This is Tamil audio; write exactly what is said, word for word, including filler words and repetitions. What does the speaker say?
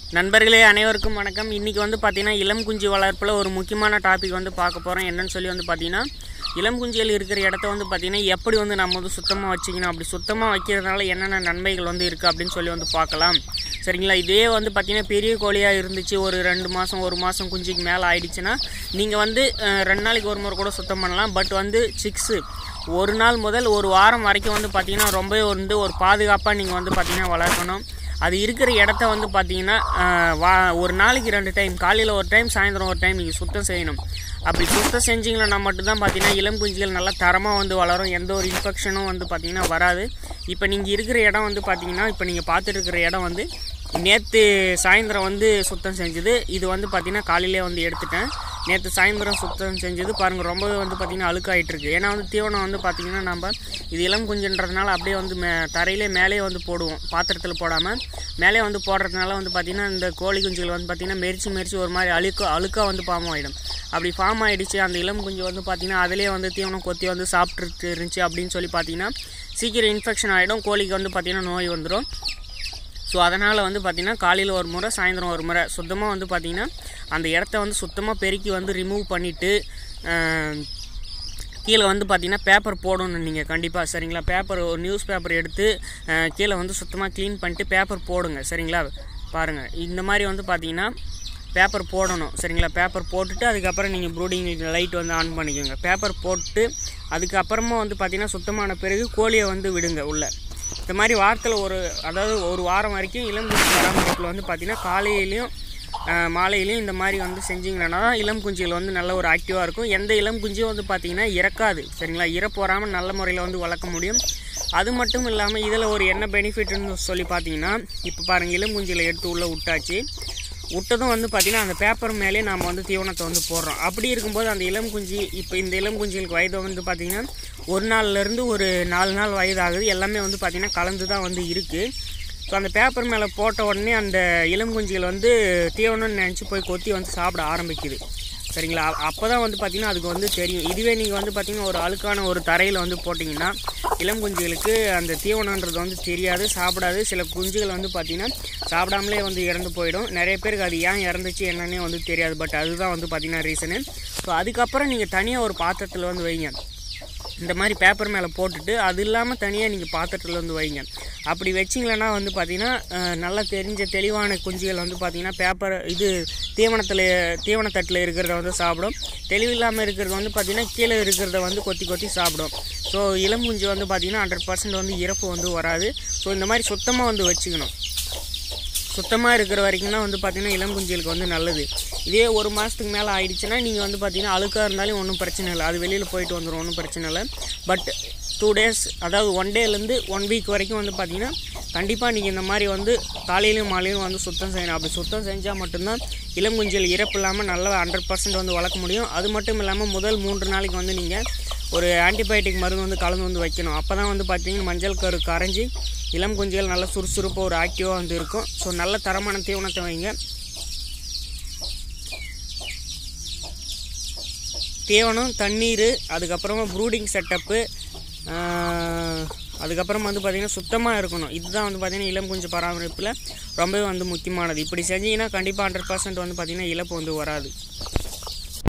நண்பர்களே அனைவருக்கும் வணக்கம். இன்றைக்கி வந்து பார்த்திங்கன்னா இளம் குஞ்சு வளர்ப்பில் ஒரு முக்கியமான டாபிக் வந்து பார்க்க போகிறோம். என்னன்னு சொல்லி வந்து பார்த்திங்கன்னா இளம் குஞ்சுகள் இருக்கிற இடத்த வந்து பார்த்திங்கன்னா எப்படி வந்து நம்ம வந்து சுத்தமாக வச்சுக்கணும், அப்படி சுத்தமாக வைக்கிறதுனால என்னென்ன நன்மைகள் வந்து இருக்குது அப்படின்னு சொல்லி வந்து பார்க்கலாம். சரிங்களா? இதே வந்து பார்த்திங்கன்னா பெரிய கோழியாக இருந்துச்சு, ஒரு ரெண்டு மாதம் ஒரு மாதம் குஞ்சுக்கு மேலே ஆயிடுச்சுன்னா நீங்கள் வந்து ரெண்டு நாளைக்கு ஒரு முறை கூட சுத்தம் பண்ணலாம். பட் வந்து சிக்ஸு ஒரு நாள் முதல் ஒரு வாரம் வரைக்கும் வந்து பார்த்திங்கன்னா ரொம்பவே வந்து ஒரு பாதுகாப்பாக நீங்கள் வந்து பார்த்திங்கன்னா வளர்க்கணும். அது இருக்கிற இடத்த வந்து பார்த்திங்கன்னா வா ஒரு நாளைக்கு ரெண்டு டைம், காலையில் ஒரு டைம் சாயந்தரம் ஒரு டைம் நீங்கள் சுத்தம் செய்யணும். அப்படி சுத்தம் செஞ்சிங்கன்னா மட்டும்தான் பார்த்திங்கன்னா இளம் குஞ்சுகள் நல்லா தரமாக வந்து வளரும், எந்த ஒரு இன்ஃபெக்ஷனும் வந்து பார்த்திங்கன்னா வராது. இப்போ நீங்கள் இருக்கிற இடம் வந்து பார்த்திங்கன்னா இப்போ நீங்கள் பார்த்துட்டு இருக்கிற இடம் வந்து நேற்று சாயந்தரம் வந்து சுத்தம் செஞ்சது. இது வந்து பார்த்திங்கன்னா காலையிலே வந்து எடுத்துட்டேன். நேற்று சாயந்தரம் சுத்தம் செஞ்சது பாருங்கள், ரொம்பவே வந்து பார்த்திங்கன்னா அழுக்காயிட்ருக்கு. ஏன்னா வந்து தீவனம் வந்து பார்த்திங்கன்னா நம்ம இது இளம் குஞ்சுன்றதுனால அப்படியே வந்து மே தரையிலே மேலே வந்து போடுவோம், பாத்திரத்தில் போடாமல் மேலே வந்து போடுறதுனால வந்து பார்த்திங்கன்னா இந்த கோழி குஞ்சுகள் வந்து பார்த்திங்கன்னா மெரிச்சு மெரிச்சு ஒரு மாதிரி அழுக்க அழுக்காக வந்து ஃபார்ம் ஆகிடும். அப்படி ஃபார்ம் ஆகிடுச்சு அந்த இளம் குஞ்சு வந்து பார்த்திங்கன்னா அதிலே வந்து தீவனம் கொத்தி வந்து சாப்பிட்டுட்டு இருந்துச்சு அப்படின்னு சொல்லி பார்த்திங்கன்னா சீக்கிரம் இன்ஃபெக்ஷன் ஆகிடும், கோழிக்கு வந்து பார்த்திங்கன்னா நோய் வந்துடும். ஸோ அதனால் வந்து பார்த்திங்கன்னா காலையில் ஒரு முறை சாயந்தரம் ஒரு முறை சுத்தமாக வந்து பார்த்திங்கன்னா அந்த இடத்த வந்து சுத்தமாக பெருக்கி வந்து ரிமூவ் பண்ணிவிட்டு கீழே வந்து பார்த்திங்கன்னா பேப்பர் போடணும் நீங்கள் கண்டிப்பாக. சரிங்களா? பேப்பர் ஒரு நியூஸ் பேப்பர் எடுத்து கீழே வந்து சுத்தமாக க்ளீன் பண்ணிட்டு பேப்பர் போடுங்க. சரிங்களா? பாருங்கள், இந்த மாதிரி வந்து பார்த்திங்கன்னா பேப்பர் போடணும். சரிங்களா? பேப்பர் போட்டுட்டு அதுக்கப்புறம் நீங்கள் ப்ரூடிங் லைட் வந்து ஆன் பண்ணிக்கோங்க. பேப்பர் போட்டு அதுக்கப்புறமா வந்து பார்த்திங்கன்னா சுத்தமான பிறகு கோழியை வந்து விடுங்க உள்ளே. இந்த மாதிரி வாரத்தில் ஒரு அதாவது ஒரு வாரம் வரைக்கும் இளம் குஞ்சு பராமரிப்பில் வந்து பார்த்திங்கன்னா காலையிலையும் மாலையிலையும் இந்த மாதிரி வந்து செஞ்சிங்கன்னா தான் இளம் குஞ்சுகள் வந்து நல்ல ஒரு ஆக்டிவாக இருக்கும். எந்த இளம் குஞ்சும் வந்து பார்த்திங்கன்னா இறக்காது. சரிங்களா? இறப்பு வராமல் நல்ல முறையில் வந்து வளர்க்க முடியும். அது மட்டும் இல்லாமல் இதில் ஒரு என்ன பெனிஃபிட்னு சொல்லி பார்த்தீங்கன்னா இப்போ பாருங்கள், இளம் குஞ்சுகளை எடுத்து உள்ளே விட்டாச்சு. விட்டதும் வந்து பார்த்திங்கன்னா அந்த பேப்பர் மேலே நாம் வந்து தீவனத்தை வந்து போடுறோம். அப்படி இருக்கும்போது அந்த இளம் குஞ்சு இப்போ இந்த இளம் குஞ்சுகளுக்கு வயது வந்து பார்த்திங்கன்னா ஒரு நாள்லேருந்து ஒரு நாலு நாள் வயதாகுது. எல்லாமே வந்து பார்த்திங்கன்னா கலந்து தான் வந்து இருக்குது. ஸோ அந்த பேப்பர் மேலே போட்ட உடனே அந்த இளம் குஞ்சுகள் வந்து தீவனம்னு நினச்சி போய் கொத்தி வந்து சாப்பிட ஆரம்பிக்குது. சரிங்களா? அப்போ தான் வந்து பார்த்திங்கன்னா அதுக்கு வந்து தெரியும். இதுவே நீங்கள் வந்து பார்த்திங்கன்னா ஒரு அழுக்கான ஒரு தரையில் வந்து போட்டிங்கன்னா இளம் குஞ்சுகளுக்கு அந்த தீவனன்றது வந்து தெரியாது, சாப்பிடாது. சில குஞ்சுகள் வந்து பார்த்திங்கன்னா சாப்பிடாமலே வந்து இறந்து போயிடும். நிறைய பேருக்கு அது ஏன் இறந்துச்சு என்னன்னே வந்து தெரியாது. பட் அதுதான் வந்து பார்த்திங்கன்னா ரீசனு. ஸோ அதுக்கப்புறம் நீங்கள் தனியாக ஒரு பாத்திரத்தில் வந்து வைங்க. இந்த மாதிரி பேப்பர் மேலே போட்டுட்டு அது இல்லாமல் தனியாக நீங்கள் பாத்திரத்தில் வந்து வைங்க. அப்படி வச்சிங்களன்னா வந்து பார்த்திங்கன்னா நல்லா தெரிஞ்ச தெளிவான குஞ்சுகள் வந்து பார்த்திங்கன்னா பேப்பர் இது தீவனத்தில் தீவனத்தட்டில் இருக்கிறத வந்து சாப்பிடும். தெளிவில்லாமல் இருக்கிறது வந்து பார்த்திங்கன்னா கீழே இருக்கிறத வந்து கொத்தி கொத்தி சாப்பிடும். ஸோ இளம் குஞ்சு வந்து பார்த்திங்கன்னா ஹண்ட்ரட் பர்சன்ட் வந்து இறப்பு வந்து வராது. ஸோ இந்த மாதிரி சுத்தமாக வந்து வச்சுக்கணும். சுத்தமாக இருக்கிற வரைக்கும் தான் வந்து பார்த்திங்கன்னா இளம் குஞ்சுகளுக்கு வந்து நல்லது. இதே ஒரு மாதத்துக்கு மேலே ஆகிடுச்சுன்னா நீங்கள் வந்து பார்த்திங்கன்னா அழுக்காக இருந்தாலும் ஒன்றும் பிரச்சனை இல்லை, அது வெளியில் போயிட்டு வந்துடும், ஒன்றும் பிரச்சனை இல்லை. பட் டூ டேஸ் அதாவது ஒன் டேலேருந்து ஒன் வீக் வரைக்கும் வந்து பார்த்திங்கன்னா கண்டிப்பாக நீங்கள் இந்த மாதிரி வந்து காலையிலையும் மாலையிலும் வந்து சுத்தம் செய்யணும். அப்படி சுத்தம் செஞ்சால் மட்டும்தான் இளம் குஞ்சுகள் இறப்பு இல்லாமல் நல்லா ஹண்ட்ரட் பர்சன்ட் வந்து வளர்க்க முடியும். அது மட்டும் இல்லாமல் முதல் மூன்று நாளைக்கு வந்து நீங்கள் ஒரு ஆன்டிபயோட்டிக் மருந்து வந்து கலந்து வந்து வைக்கணும். அப்போ தான் வந்து பார்த்திங்கன்னா மஞ்சள் கரு கரைஞ்சி இளம் குஞ்சுகள் நல்லா சுறுசுறுப்பாக ஒரு ஆக்டிவாக வந்து இருக்கும். ஸோ நல்ல தரமான தீவனத்தை வைங்க. தீவனம், தண்ணீர், அதுக்கப்புறமா ப்ரூடிங் செட்டப்பு, அதுக்கப்புறம் வந்து பார்த்திங்கன்னா சுத்தமாக இருக்கணும். இதுதான் வந்து பார்த்திங்கன்னா இளம் குஞ்சு பராமரிப்பில் ரொம்பவே வந்து முக்கியமானது. இப்படி செஞ்சிங்கன்னா கண்டிப்பாக ஹண்ட்ரட் பர்சன்ட் வந்து பார்த்திங்கன்னா இழப்பு வந்து வராது.